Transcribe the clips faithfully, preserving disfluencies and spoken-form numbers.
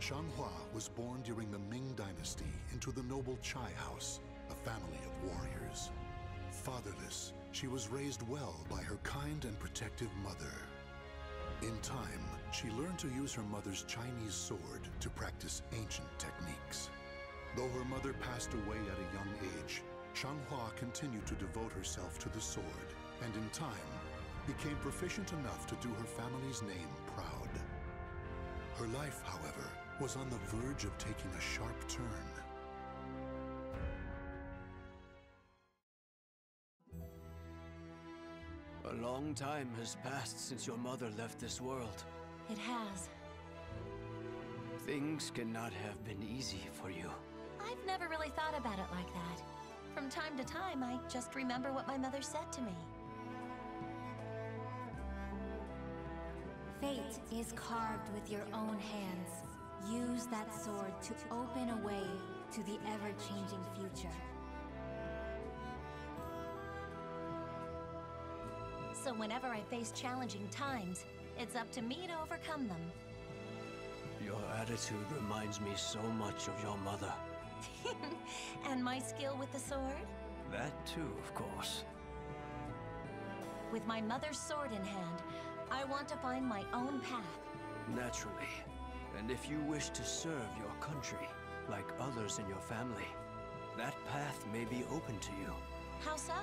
Xianghua was born during the Ming Dynasty into the noble Chai house, a family of warriors. Fatherless, she was raised well by her kind and protective mother. In time, she learned to use her mother's Chinese sword to practice ancient techniques. Though her mother passed away at a young age, Xianghua continued to devote herself to the sword, and in time, became proficient enough to do her family's name proud. Her life, however, was on the verge of taking a sharp turn. A long time has passed since your mother left this world. It has. Things cannot have been easy for you. I've never really thought about it like that. From time to time, I just remember what my mother said to me. Fate is carved with your own hands. Use that sword to open a way to the ever-changing future. So whenever I face challenging times, it's up to me to overcome them. Your attitude reminds me so much of your mother. And my skill with the sword? That too, of course. With my mother's sword in hand, I want to find my own path. Naturally. And if you wish to serve your country, like others in your family, that path may be open to you. How so?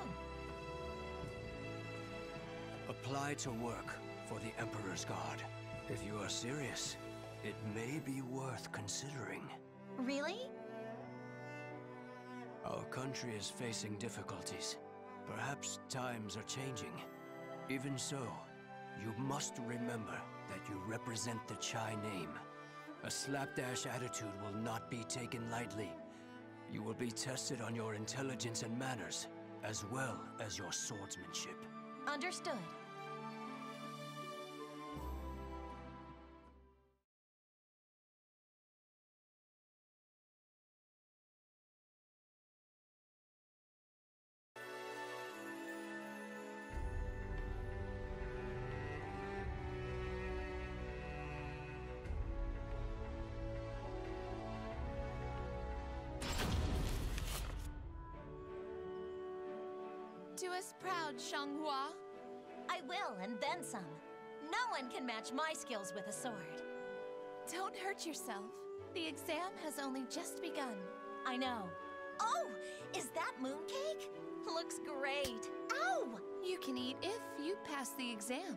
Apply to work for the Emperor's Guard. If you are serious, it may be worth considering. Really? Our country is facing difficulties. Perhaps times are changing. Even so, you must remember that you represent the Chai name. A slapdash attitude will not be taken lightly. You will be tested on your intelligence and manners, as well as your swordsmanship. Understood. Do us proud, Xianghua. I will, and then some. No one can match my skills with a sword. Don't hurt yourself. The exam has only just begun. I know. Oh, is that mooncake? Looks great. Ow! You can eat if you pass the exam.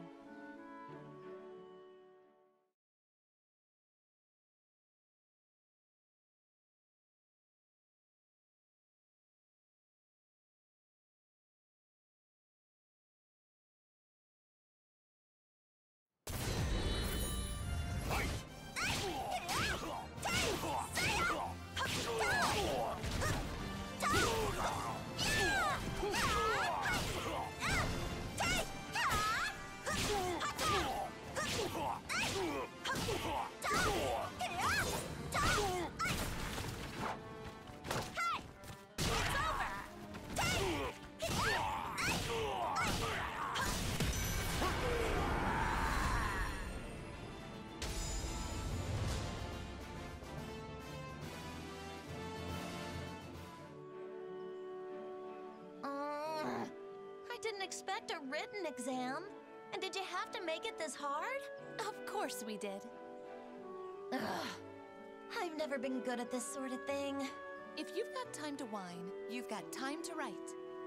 I didn't expect a written exam. And did you have to make it this hard? Of course we did. Ugh. I've never been good at this sort of thing. If you've got time to whine, you've got time to write.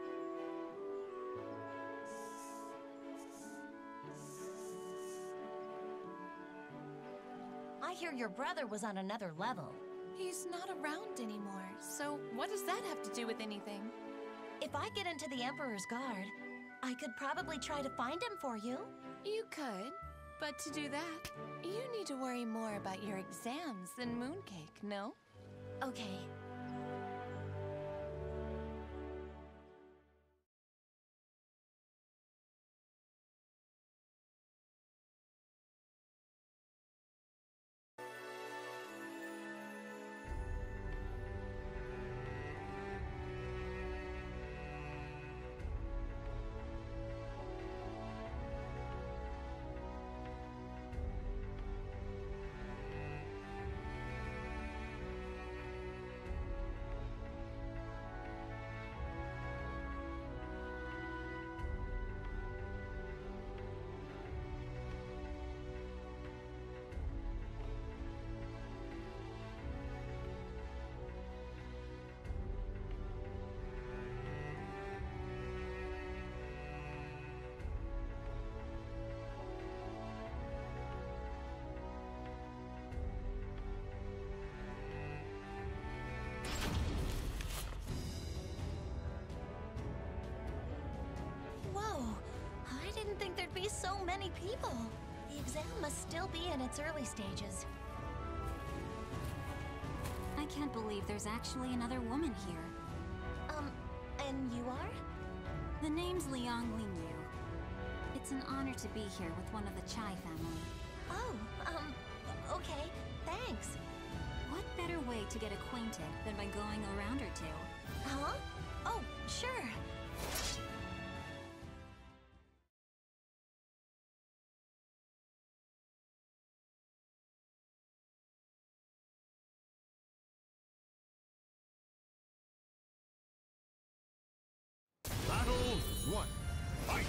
I hear your brother was on another level. He's not around anymore, so what does that have to do with anything? If I get into the Emperor's Guard, I could probably try to find him for you. You could, but to do that, you need to worry more about your exams than mooncake, no? Okay. many people. The exam must still be in its early stages. I can't believe there's actually another woman here. Um, and you are? The name's Liang Lingyu. It's an honor to be here with one of the Chai family. Oh, um, okay, thanks. What better way to get acquainted than by going a round or two? Huh? Oh, sure. Battle one. Fight!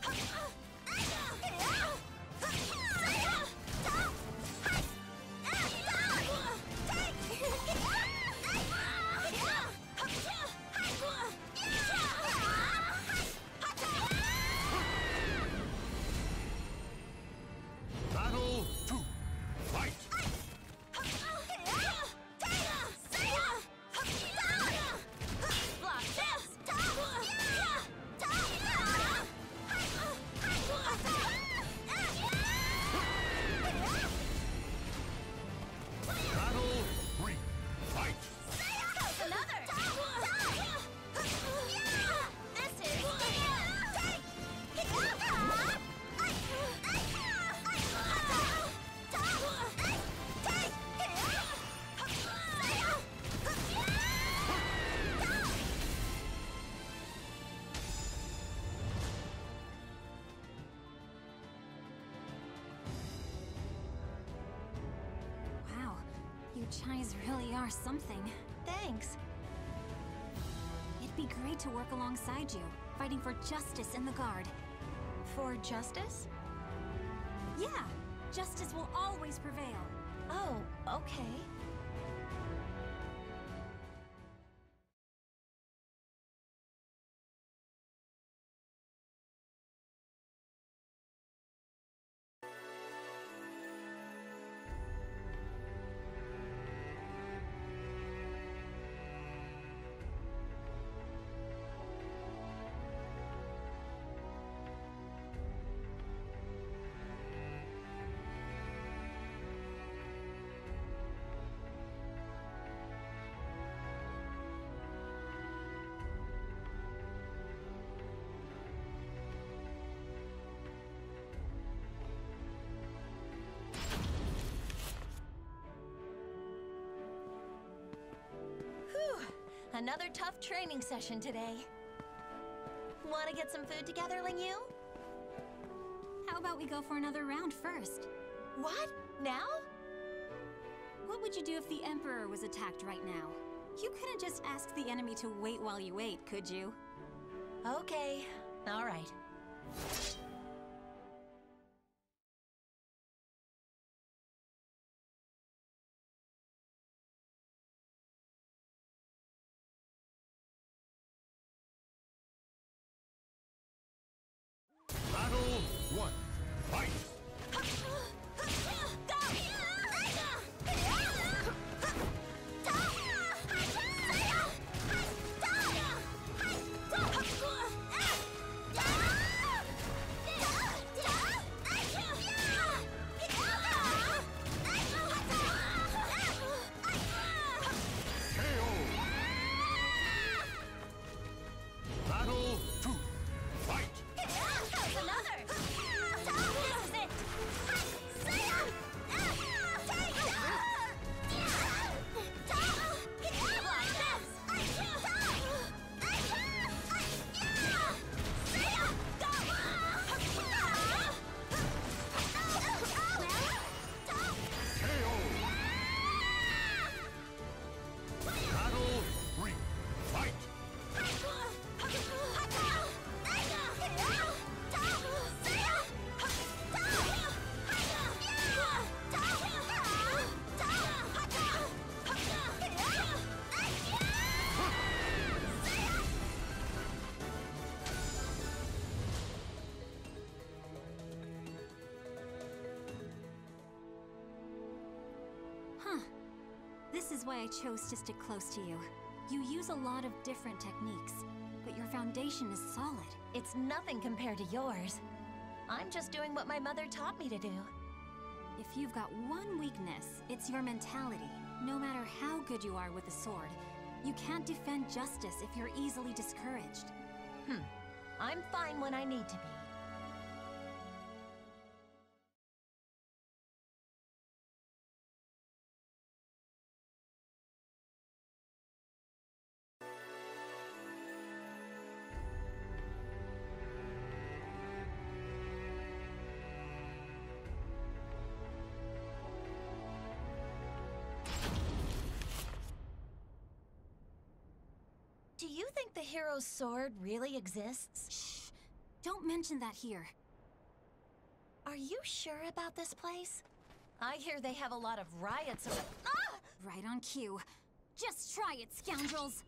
Battle two. Fight! Battle three. Fight! Another! This is... Wow, you Chais really are something. Thanks. It'd be great to work alongside you, fighting for justice in the Guard. For justice? Yeah, justice will always prevail. Oh, okay. Another tough training session today. Want to get some food together, Lingyu? How about we go for another round first? What? Now? What would you do if the Emperor was attacked right now? You couldn't just ask the enemy to wait while you ate, could you? Okay, all right. Battle one. Fight! K O! Battle two. Fight! Another! This is it! K O! Battle three. Fight! Huh. This is why I chose to stick close to you. You use a lot of different techniques, but your foundation is solid. It's nothing compared to yours. I'm just doing what my mother taught me to do. If you've got one weakness, it's your mentality. No matter how good you are with the sword, you can't defend justice if you're easily discouraged. Hmm. I'm fine when I need to be. Do you think the hero's sword really exists? Shh! Don't mention that here. Are you sure about this place? I hear they have a lot of riots around. Ah! Right on cue. Just try it, scoundrels!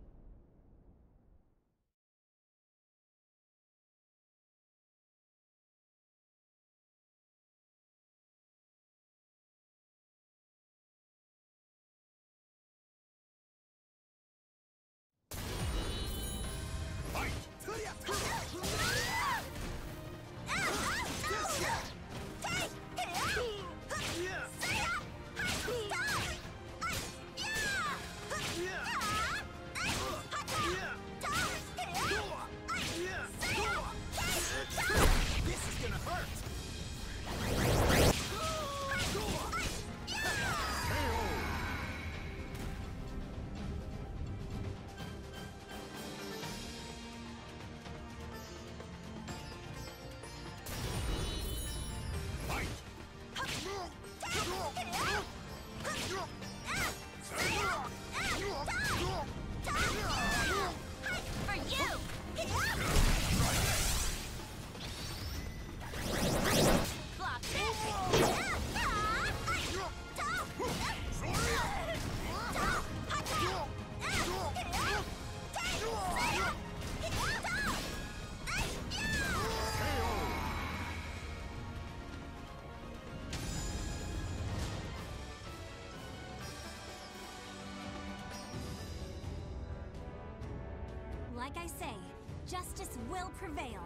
Like I say, justice will prevail.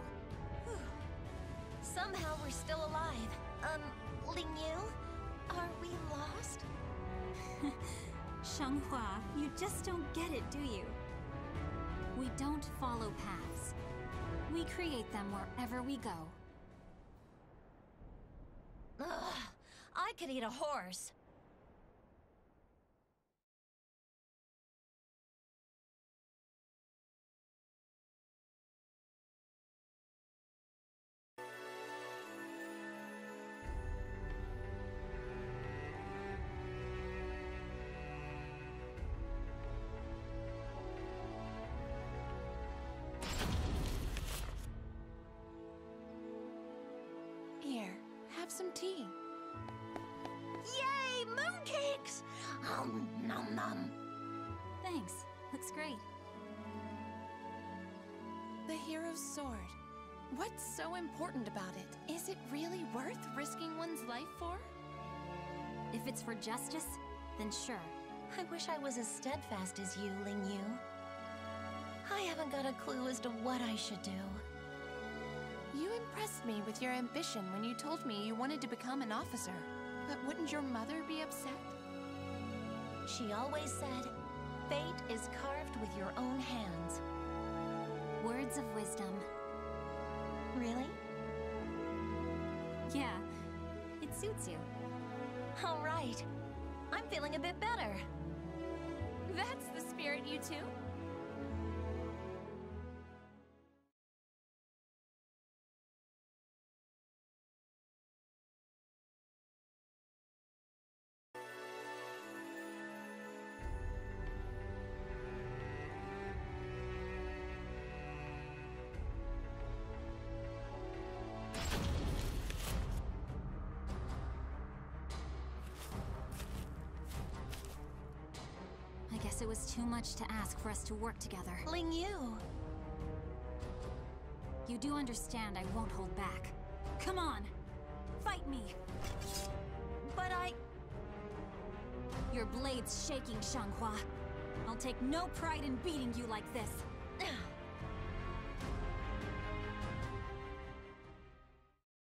Somehow we're still alive. Um, Ling Yu? Are we lost? Xianghua, you just don't get it, do you? We don't follow paths. We create them wherever we go. Ugh, I could eat a horse. Here, have some tea. Yay, mooncakes! Um, nom nom. Thanks. Looks great. The hero's sword. What's so important about it? Is it really worth risking one's life for? If it's for justice, then sure. I wish I was as steadfast as you, Ling Yu. I haven't got a clue as to what I should do. You impressed me with your ambition when you told me you wanted to become an officer. But wouldn't your mother be upset? She always said, fate is carved with your own hands. Words of wisdom. Really? Yeah, it suits you. All right. I'm feeling a bit better. That's the spirit, you two. I guess it was too much to ask for us to work together. Ling Yu. You do understand I won't hold back. Come on! Fight me! But I... Your blade's shaking, Xianghua. I'll take no pride in beating you like this.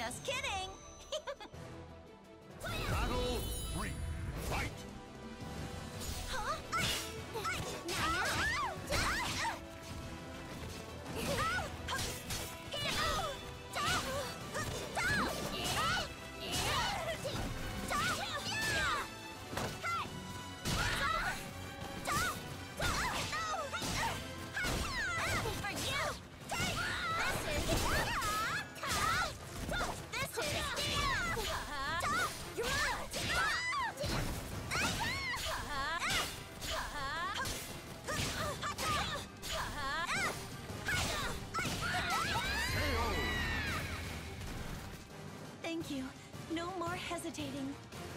Just kidding! Battle three. Fight! Thank you. No more hesitating.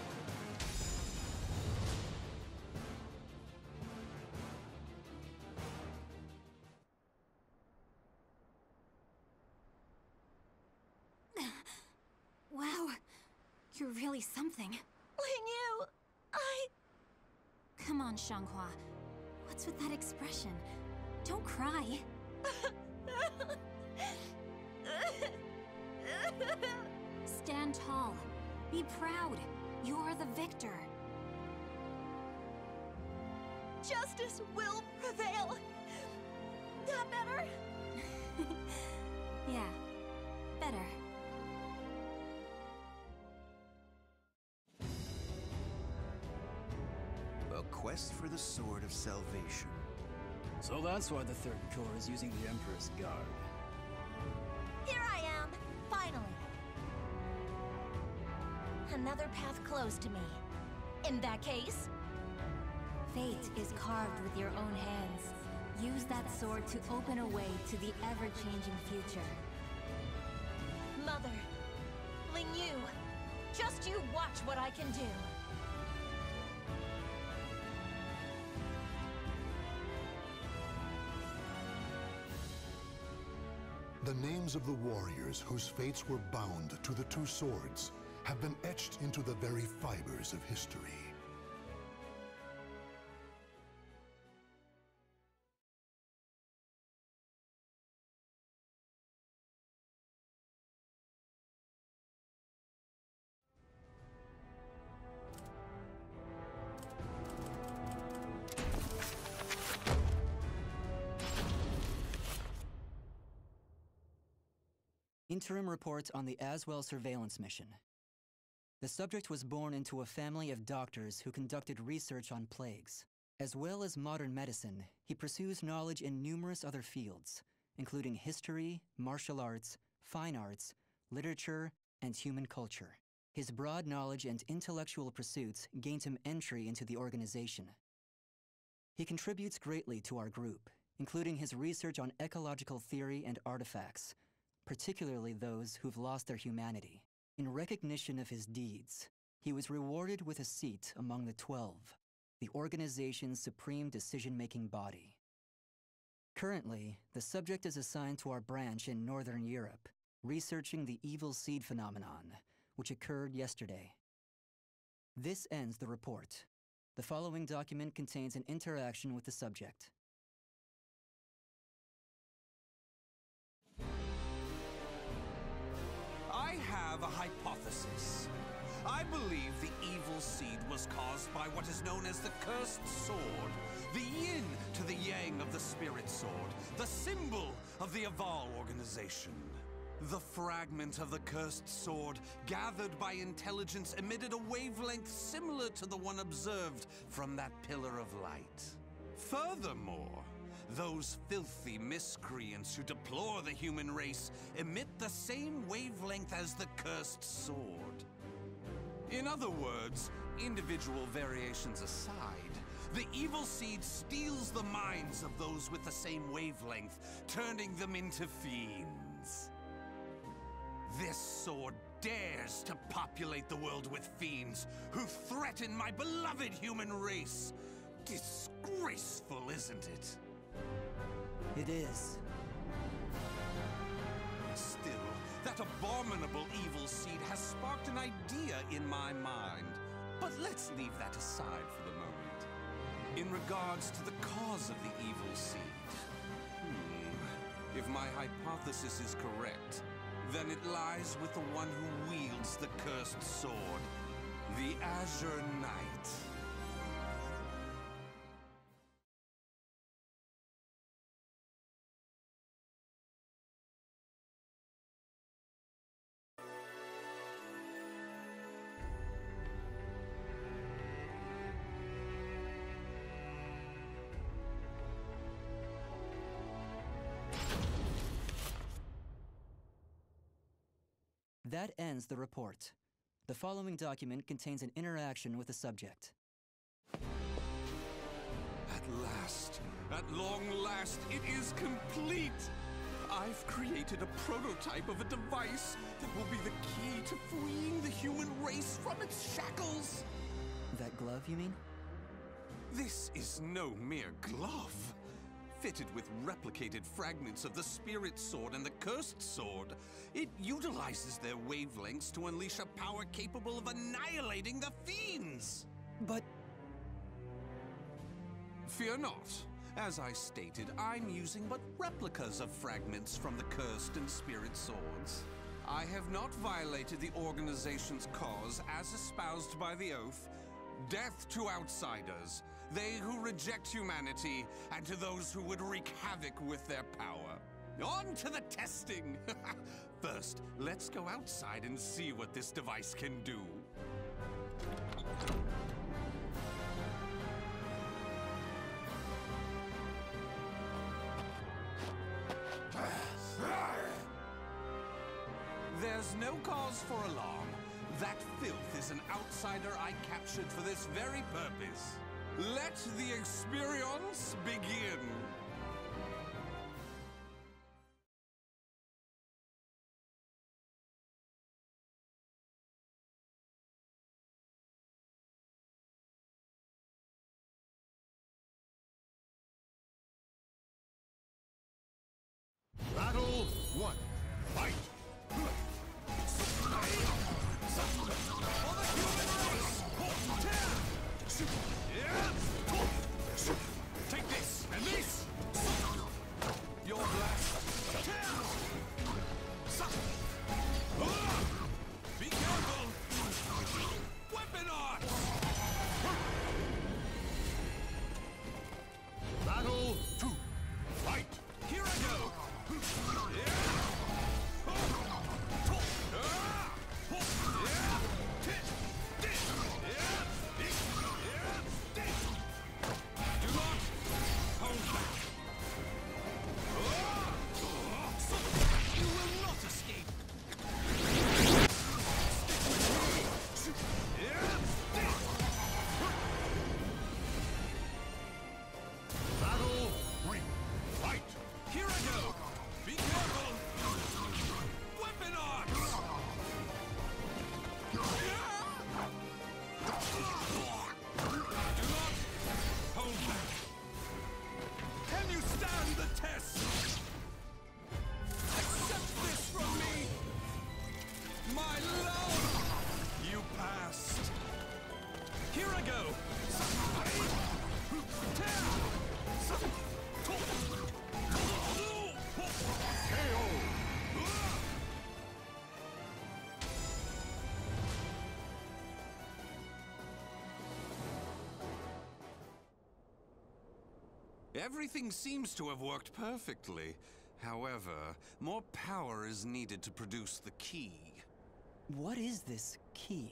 Wow, you're really something. Ling Yu, I... Come on, Xianghua. What's with that expression? Don't cry. Stand tall. Be proud. You are the victor. Justice will prevail. That better? Yeah, better. A quest for the Sword of Salvation. So that's why the Third Corps is using the Emperor's Guard. Here I am, finally. Another path closed to me. In that case... Fate is carved with your own hands. Use that sword to open a way to the ever-changing future. Mother, Ling Yu, just you watch what I can do. The names of the warriors whose fates were bound to the two swords have been etched into the very fibers of history. Interim report on the Aswell surveillance mission. The subject was born into a family of doctors who conducted research on plagues. As well as modern medicine, he pursues knowledge in numerous other fields, including history, martial arts, fine arts, literature, and human culture. His broad knowledge and intellectual pursuits gained him entry into the organization. He contributes greatly to our group, including his research on ecological theory and artifacts, particularly those who've lost their humanity. In recognition of his deeds, he was rewarded with a seat among the Twelve, the organization's supreme decision-making body. Currently, the subject is assigned to our branch in Northern Europe, researching the evil seed phenomenon, which occurred yesterday. This ends the report. The following document contains an interaction with the subject. I have a hypothesis. I believe the evil seed was caused by what is known as the Cursed Sword, the yin to the yang of the Spirit Sword, the symbol of the Aval organization. The fragment of the Cursed Sword, gathered by intelligence, emitted a wavelength similar to the one observed from that pillar of light. Furthermore, those filthy miscreants who deplore the human race emit the same wavelength as the Cursed Sword. In other words, individual variations aside, the evil seed steals the minds of those with the same wavelength, turning them into fiends. This sword dares to populate the world with fiends who threaten my beloved human race. Disgraceful, isn't it? It is. Still, that abominable evil seed has sparked an idea in my mind. But let's leave that aside for the moment. In regards to the cause of the evil seed, hmm, if my hypothesis is correct, then it lies with the one who wields the cursed sword, the Azure Knight. That ends the report. The following document contains an interaction with the subject. At last, at long last, it is complete! I've created a prototype of a device that will be the key to freeing the human race from its shackles! That glove, you mean? This is no mere glove. Fitted with replicated fragments of the Spirit Sword and the Cursed Sword, it utilizes their wavelengths to unleash a power capable of annihilating the fiends! But... Fear not. As I stated, I'm using but replicas of fragments from the Cursed and Spirit Swords. I have not violated the organization's cause as espoused by the Oath. Death to outsiders, they who reject humanity, and to those who would wreak havoc with their power. On to the testing! First, let's go outside and see what this device can do. There's no cause for alarm. That filth is an outsider I captured for this very purpose. Let the experience begin! Battle one. Fight! Take this, and this! Your blast! Be careful! Weapon arts! Battle two. Fight! Here I go! Do not hold back! You will not escape! Battle three. Fight! Here I go! Be careful! Weapon arts! Do not hold back! Can you stand the test? Accept this from me! My love! You passed! Here I go! Everything seems to have worked perfectly. However, more power is needed to produce the key. What is this key?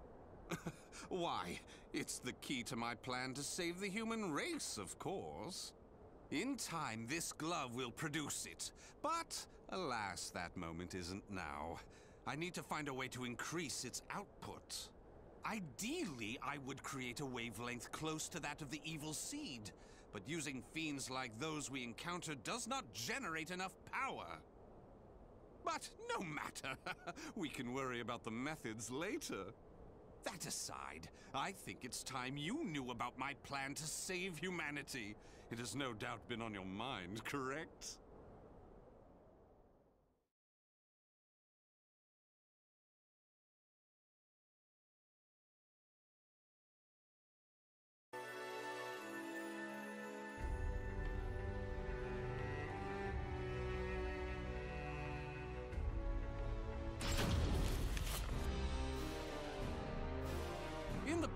Why, it's the key to my plan to save the human race, of course. In time, this glove will produce it. But, alas, that moment isn't now. I need to find a way to increase its output. Ideally, I would create a wavelength close to that of the evil seed. But using fiends like those we encountered does not generate enough power. But no matter. We can worry about the methods later. That aside, I think it's time you knew about my plan to save humanity. It has no doubt been on your mind, correct?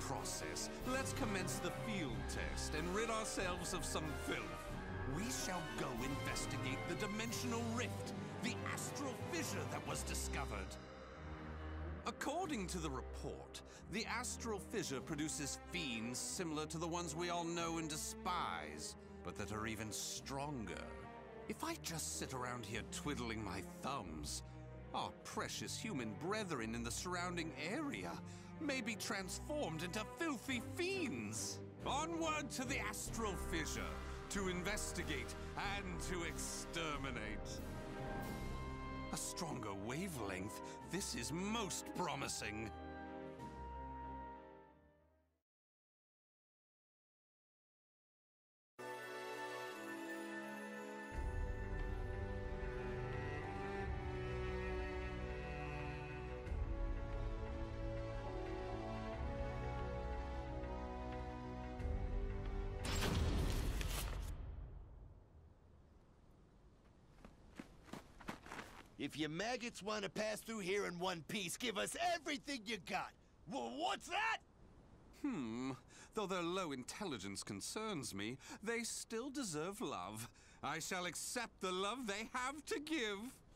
process, let's commence the field test and rid ourselves of some filth. We shall go investigate the dimensional rift, the astral fissure that was discovered. According to the report, the astral fissure produces fiends similar to the ones we all know and despise, but that are even stronger. If I just sit around here twiddling my thumbs, our precious human brethren in the surrounding area may be transformed into filthy fiends. Onward to the astral fissure, to investigate and to exterminate. A stronger wavelength, this is most promising. If you maggots want to pass through here in one piece, give us everything you got. Well, what's that? Hmm. Though their low intelligence concerns me, they still deserve love. I shall accept the love they have to give.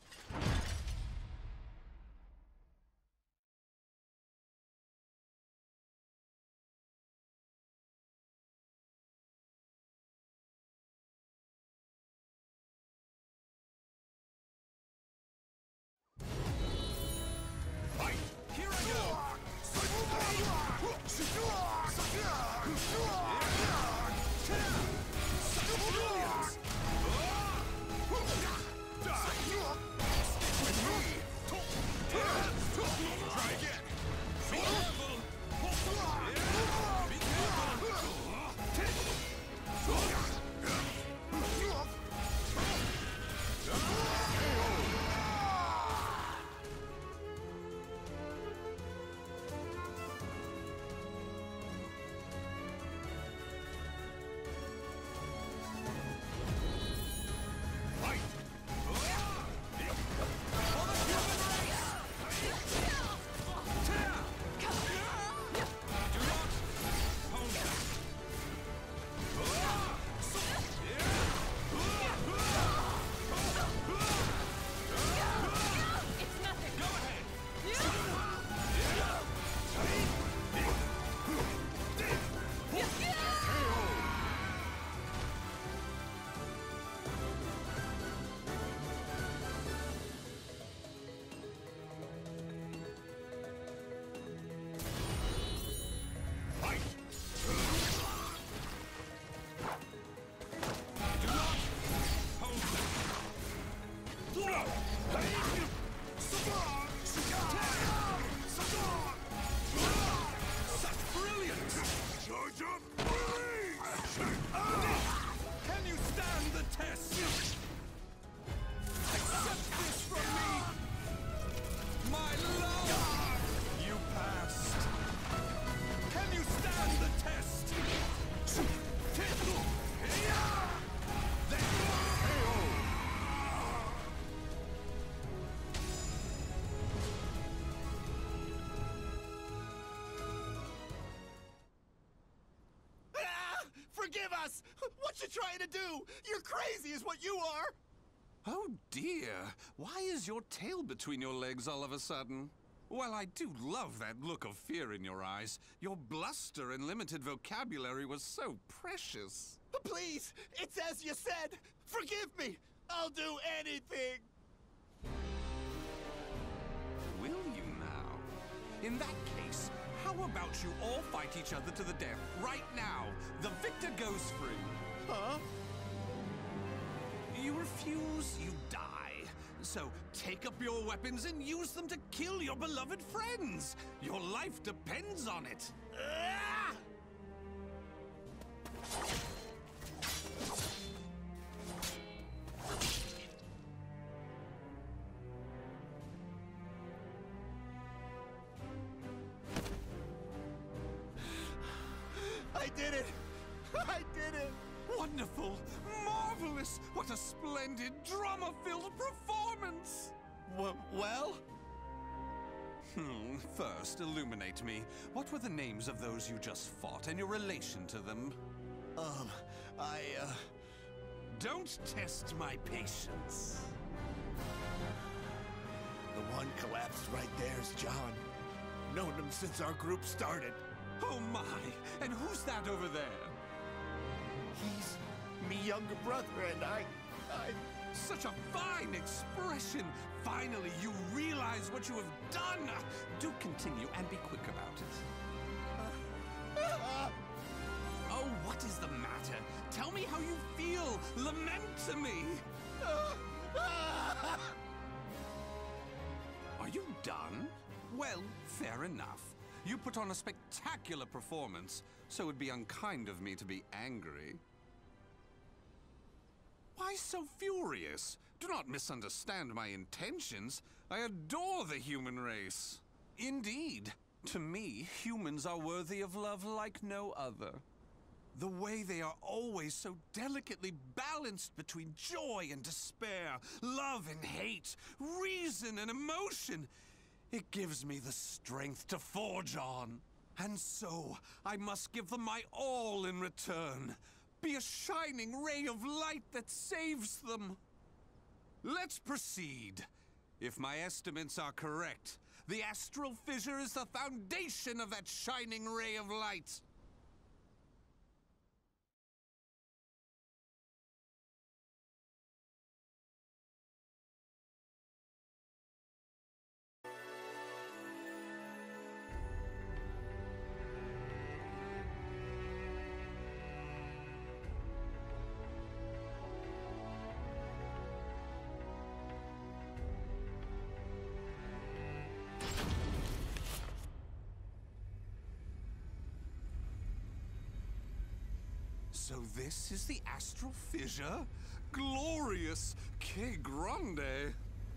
Forgive us! What you trying to do? You're crazy is what you are! Oh dear, why is your tail between your legs all of a sudden? Well, I do love that look of fear in your eyes. Your bluster and limited vocabulary was so precious. Please, it's as you said! Forgive me! I'll do anything! Will you now? In that case, how about you all fight each other to the death right now? The victor goes free. Huh? You refuse, you die. So take up your weapons and use them to kill your beloved friends. Your life depends on it. Ah! I did it! I did it! Wonderful! Marvelous! What a splendid, drama-filled performance! W well? Hmm, first, illuminate me. What were the names of those you just fought and your relation to them? Um, I, uh... Don't test my patience. The one collapsed right there is John. Known him since our group started. Oh my! And who's that over there? He's me younger brother, and I... I... Such a fine expression! Finally, you realize what you have done! Do continue and be quick about it. Uh, Oh, what is the matter? Tell me how you feel! Lament to me! Are you done? Well, fair enough. You put on a spectacular performance, so it'd be unkind of me to be angry. Why so furious? Do not misunderstand my intentions. I adore the human race. Indeed, to me, humans are worthy of love like no other. The way they are always so delicately balanced between joy and despair, love and hate, reason and emotion. It gives me the strength to forge on. And so, I must give them my all in return. Be a shining ray of light that saves them. Let's proceed. If my estimates are correct, the astral fissure is the foundation of that shining ray of light. So this is the astral fissure? Glorious! Que grande!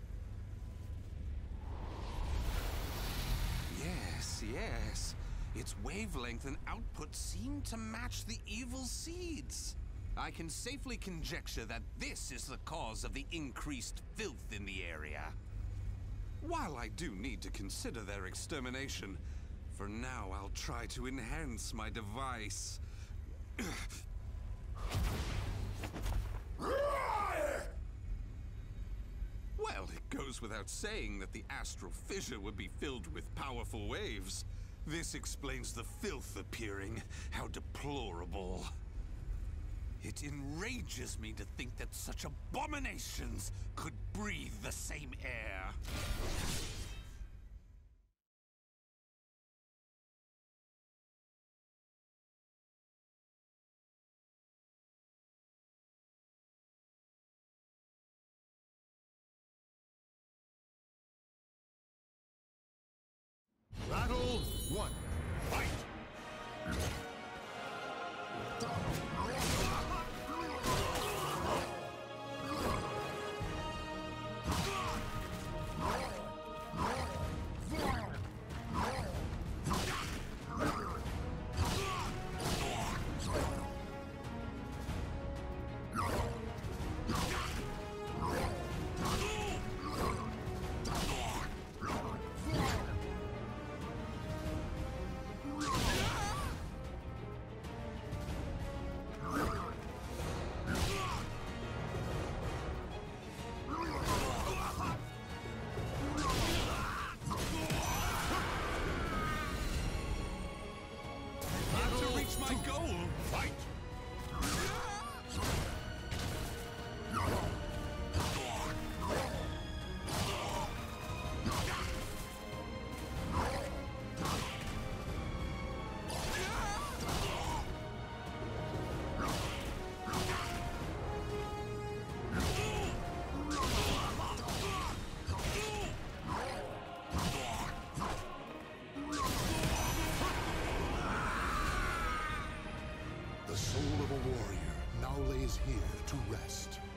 Yes, yes. Its wavelength and output seem to match the evil seeds. I can safely conjecture that this is the cause of the increased filth in the area. While I do need to consider their extermination, for now I'll try to enhance my device. Well, it goes without saying that the astral fissure would be filled with powerful waves. This explains the filth appearing. How deplorable. It enrages me to think that such abominations could breathe the same air. Battle one. Fight! My goal! Fight! The soul of a warrior now lays here to rest.